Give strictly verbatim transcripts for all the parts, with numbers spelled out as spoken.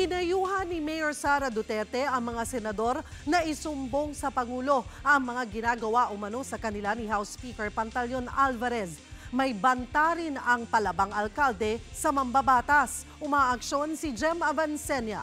Pinayuhan ni Mayor Sara Duterte ang mga senador na isumbong sa Pangulo ang mga ginagawa umano sa kanila ni House Speaker Pantaleon Alvarez. May banta rin ang palabang alkalde sa mambabatas. Umaaksyon si Jem Avancenia.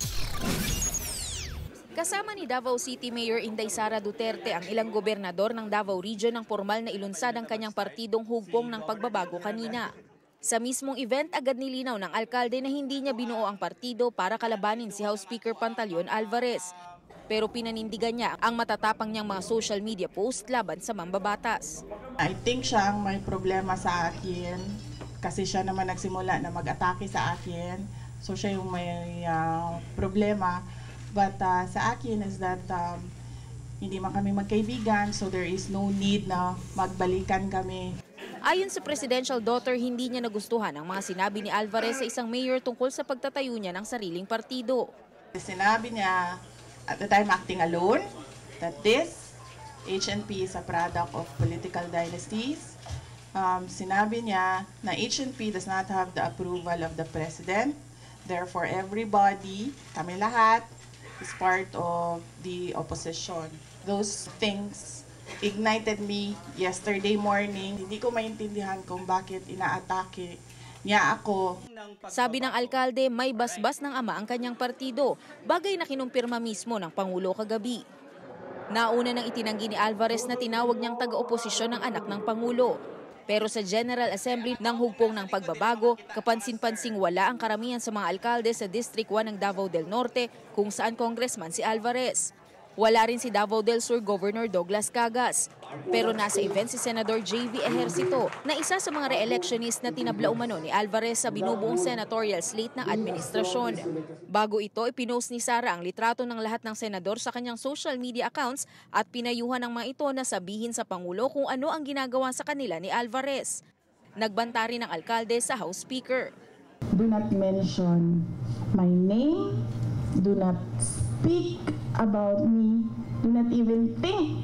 Kasama ni Davao City Mayor Inday Sara Duterte ang ilang gobernador ng Davao Region ng formal na ilunsad ang kanyang partidong hugpong ng pagbabago kanina. Sa mismong event, agad nilinaw ng alkalde na hindi niya binuo ang partido para kalabanin si House Speaker Pantaleon Alvarez. Pero pinanindigan niya ang matatapang niyang mga social media post laban sa mambabatas. I think siya ang may problema sa akin kasi siya naman nagsimula na mag-atake sa akin. So siya yung may uh, problema. But uh, sa akin is that um, hindi man kami magkaibigan, so there is no need na magbalikan kami. Ayon sa presidential daughter, hindi niya nagustuhan ang mga sinabi ni Alvarez sa isang mayor tungkol sa pagtatayo niya ng sariling partido. Sinabi niya, at the time acting alone, that this H N P is a product of political dynasties. Um, sinabi niya na H N P does not have the approval of the president. Therefore, everybody, kami lahat, is part of the opposition. Those things ignited me yesterday morning. Hindi ko maintindihan kung bakit inaatake niya ako. Sabi ng alkalde, may basbas ng ama ang kanyang partido, bagay na kinumpirma mismo ng Pangulo kagabi. Nauna nang itinanggi ni Alvarez na tinawag niyang taga-oposisyon ng anak ng Pangulo. Pero sa General Assembly ng hugpong ng pagbabago, kapansin-pansing wala ang karamihan sa mga alkalde sa District one ng Davao del Norte kung saan congressman si Alvarez. Wala rin si Davao del Sur Governor Douglas Cagas. Pero nasa event si Senador J V Ejercito na isa sa mga re-electionist na tinabla umano ni Alvarez sa binubuong senatorial slate ng administrasyon. Bago ito, ipinost ni Sara ang litrato ng lahat ng senador sa kanyang social media accounts at pinayuhan ng mga ito na sabihin sa Pangulo kung ano ang ginagawa sa kanila ni Alvarez. Nagbanta rin ang alkalde sa House Speaker. Do not mention my name. Do not speak about me. Do not even think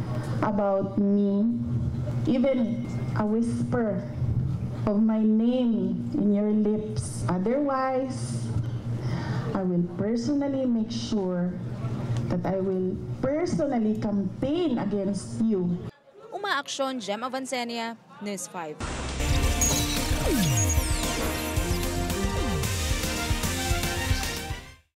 about me. Even a whisper of my name in your lips. Otherwise, I will personally make sure that I will personally campaign against you. Umaaksyon, Jem Avancenia, News five.